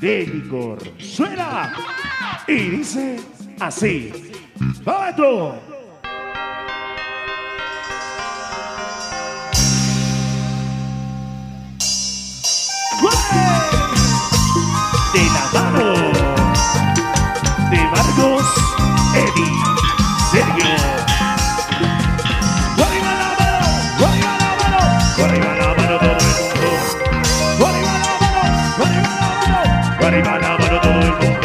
de licor. Suena y dice así. ¡Vamos! De la mano de Marcos, Eddie, Sergio. ¡Arriba la mano! ¡Arriba la mano! ¡Arriba la mano todo el mundo! ¡Arriba la mano! ¡Arriba la mano! ¡Arriba la mano todo el mundo!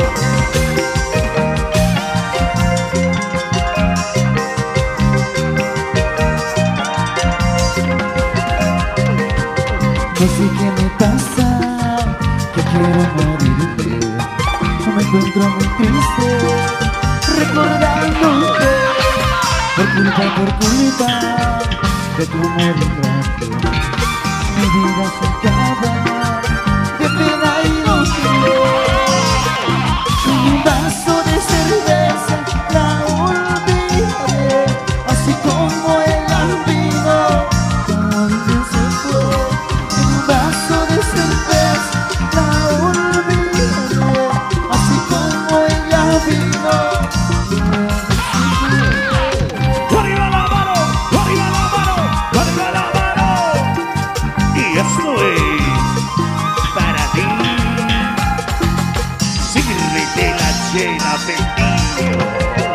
No sé qué me pasa, que quiero morirme. No me encuentro muy triste, recordándote. Por culpa de tu amor ingrato, mi vida se acaba de pena y dolor. Con un vaso de cerveza la olvidaré, así como el olvido también se fue. Con un vaso de cerveza la olvidaré, así como ella vino. ¡Arriba la mano! ¡Arriba la mano! ¡Arriba la mano! Y esto es para ti. Sírvete la llena pepillo.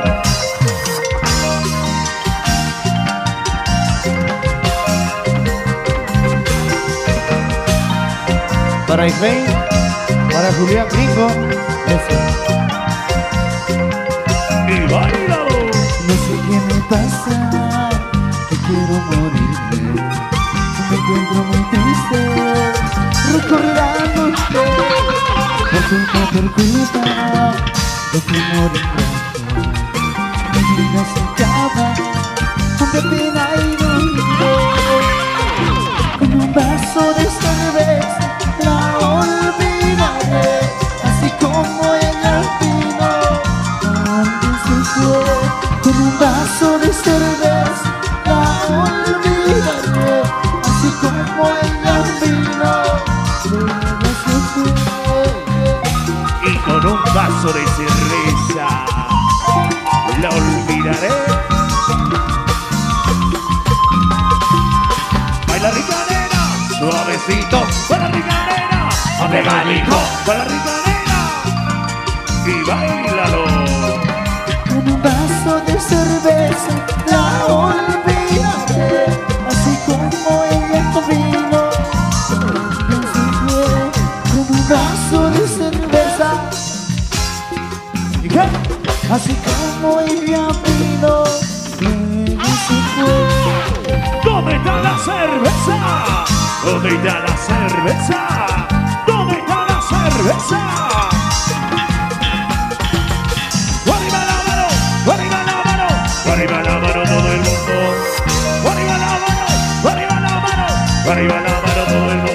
Para Ismael, para Julián Gringo, Y bailalo. no sé qué me pasa, que quiero morirme. Me encuentro muy triste, recordándote. Por culpa de tu amor ingrato, mi vida se acaba de pena y dolor. Con un vaso de cerveza la olvidaré, así como ella vino, también se fue. Con un vaso de cerveza la olvidaré, así como ella vino, ella se fue. Y con un vaso de cerveza la olvidaré. Baila rica nena, suavecito. Baila rica nena, apegadito. Baila rica nena y bailalo. Con un vaso de cerveza la olvidaré, así como ella vino, también se fue. Con un vaso de cerveza, ¿Y qué? así como ella vino, ella se fue. ¿Dónde está la cerveza? ¿Dónde está la cerveza? ¿Dónde está la cerveza? ¡Arriba la mano! ¡Arriba la mano! ¡Arriba la mano todo el mundo! ¡Arriba la mano! ¡Arriba la mano! ¡Arriba la mano todo el mundo!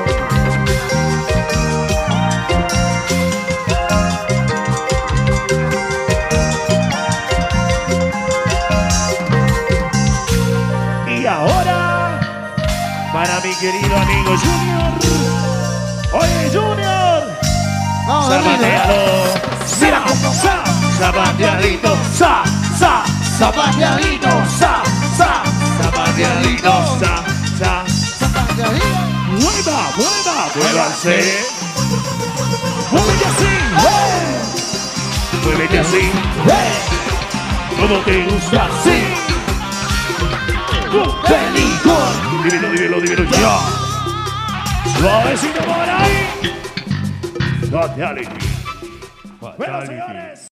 Y ahora, para mi querido amigo Junior. Oye, Junior. Zapatealo. Zapateadito. Zapateadito. Zapateadito. Muévanse. Muévete así. Muévete así. Todo te gusta así. Dímelo ya. Suavecito por ahí. Fatality. Bueno, señores.